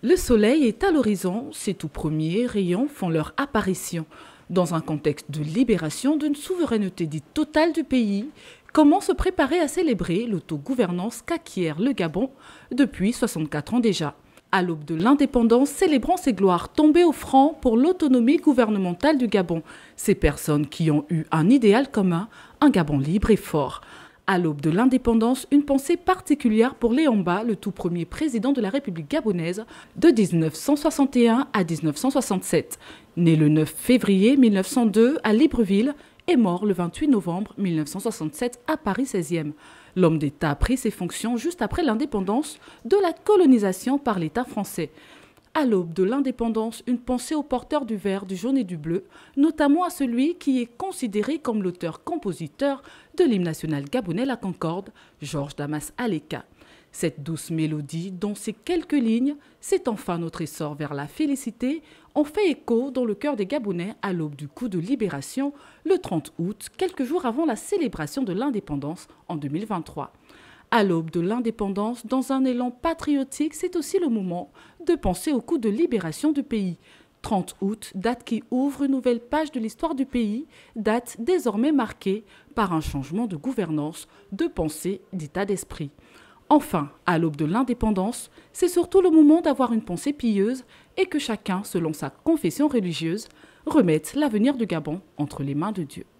Le soleil est à l'horizon, ses tout premiers rayons font leur apparition. Dans un contexte de libération d'une souveraineté dite totale du pays, comment se préparer à célébrer l'autogouvernance qu'acquiert le Gabon depuis 64 ans déjà? À l'aube de l'indépendance, célébrant ses gloires tombées au franc pour l'autonomie gouvernementale du Gabon. Ces personnes qui ont eu un idéal commun, un Gabon libre et fort. À l'aube de l'indépendance, une pensée particulière pour Léon Mba, le tout premier président de la République gabonaise de 1961 à 1967. Né le 9 février 1902 à Libreville et mort le 28 novembre 1967 à Paris 16e. L'homme d'État a pris ses fonctions juste après l'indépendance de la colonisation par l'État français. À l'aube de l'indépendance, une pensée aux porteurs du vert, du jaune et du bleu, notamment à celui qui est considéré comme l'auteur-compositeur de l'hymne national gabonais La Concorde, Georges Damas Aleka. Cette douce mélodie, dont ces quelques lignes, c'est enfin notre essor vers la félicité, ont fait écho dans le cœur des Gabonais à l'aube du coup de libération, le 30 août, quelques jours avant la célébration de l'indépendance en 2023. À l'aube de l'indépendance, dans un élan patriotique, c'est aussi le moment de penser au coup de libération du pays. 30 août, date qui ouvre une nouvelle page de l'histoire du pays, date désormais marquée par un changement de gouvernance, de pensée, d'état d'esprit. Enfin, à l'aube de l'indépendance, c'est surtout le moment d'avoir une pensée pieuse et que chacun, selon sa confession religieuse, remette l'avenir du Gabon entre les mains de Dieu.